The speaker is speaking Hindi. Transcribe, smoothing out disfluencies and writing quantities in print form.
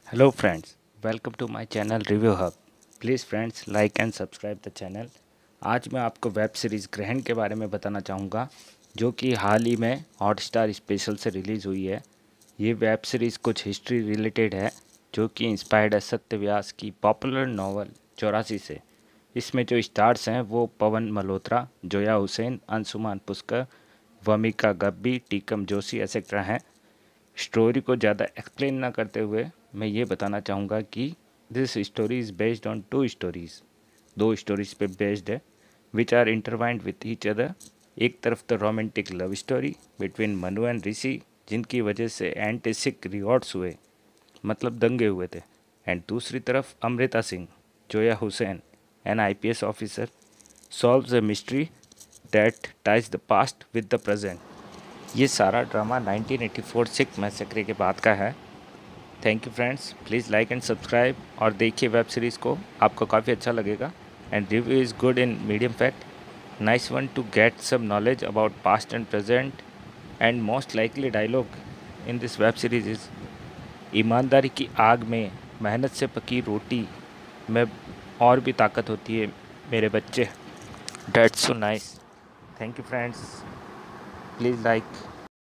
Hello friends, welcome to my channel Review Hub. Please friends like and subscribe the channel. आज मैं आपको वेब सीरीज़ ग्रहण के बारे में बताना चाहूँगा जो कि हाल ही में हॉटस्टार स्पेशल से रिलीज़ हुई है। ये वेब सीरीज़ कुछ हिस्ट्री रिलेटेड है जो कि इंस्पायर्ड है सत्य व्यास की पॉपुलर नॉवल 84 से। इसमें जो स्टार्स हैं वो पवन मल्होत्रा, जोया हुसैन, अंशुमान पुष्कर, वमिका गब्बी, टीकम जोशी एक्सेट्रा हैं। स्टोरी को ज़्यादा एक्सप्लेन ना करते हुए मैं ये बताना चाहूँगा कि this story is based on two stories. दो स्टोरीज पे बेस्ड है which are intertwined with each other. एक तरफ तो romantic love story between Manu and Rishi जिनकी वजह से एंटी सिख रिवॉर्ड्स हुए, मतलब दंगे हुए थे। एंड दूसरी तरफ Amrita Singh, Zoya Hussain, an IPS officer, solves a mystery that ties the past with the present. ये सारा ड्रामा 1984 सिख मैसेक्रे के बाद का है। Thank you friends, please like and subscribe और देखिए वेब सीरीज़ को, आपको काफ़ी अच्छा लगेगा। And review is good in medium fact, nice one to get सब knowledge about past and present. And most likely dialogue in this web series is ईमानदारी की आग में मेहनत से पकी रोटी में और भी ताकत होती है मेरे बच्चे। That's so nice. Thank you friends, please like